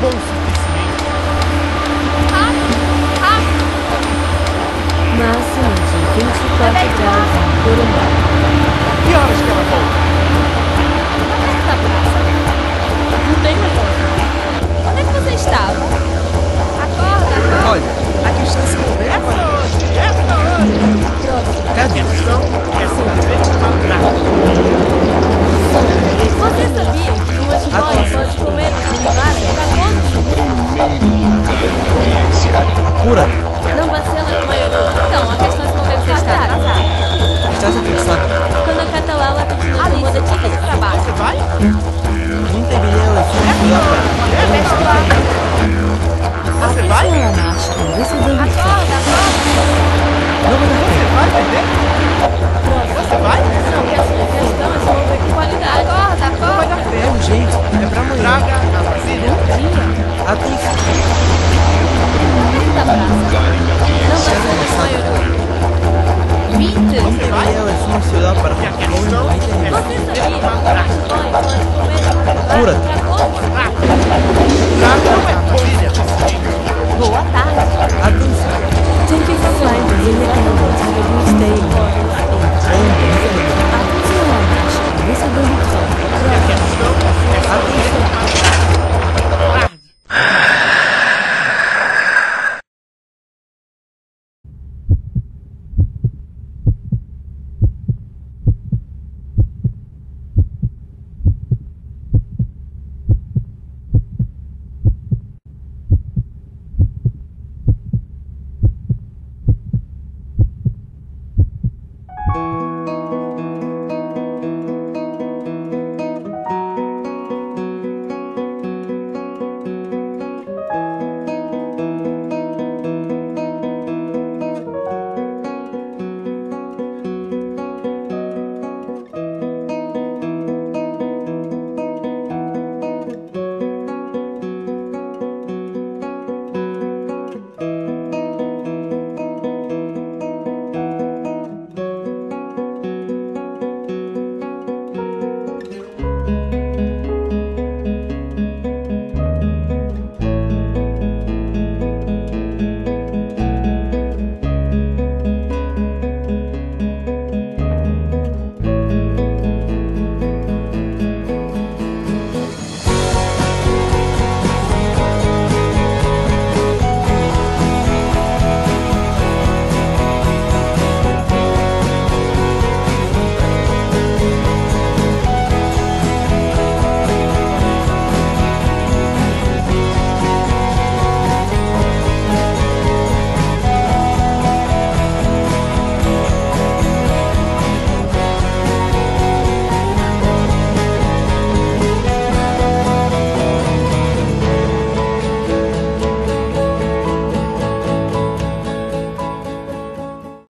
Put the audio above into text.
bom o suficiente. Máximo de 24 graus por andar. Que horas que ela volta? Não tem relógio. Onde é que você estava? Acorda. Olha, aqui está se movendo. Essa hoje. Cadê? A questão é simplesmente matar. Você sabia que uma jiboia pode comer dragões? Pura. Não vacila com a maioria. Então, a questão é se não deve ser estar. Estás a pensar? Quando a Catalala continua com muda de trabalho. Você vai? Não teria eleições Você vai? Acorda. Não vai dar tempo. Vai, bebê? Você vai? Não, a questão é só ver com qualidade. Não vai dar É tempo. urgente. É pra amanhã. Traga a vasilha. Atenção. Da praça. Não vacila com a maioria. 20? Não teria eleições ciudad para E a questão é Você sabia que uma jiboia pode comer Pura. dragões?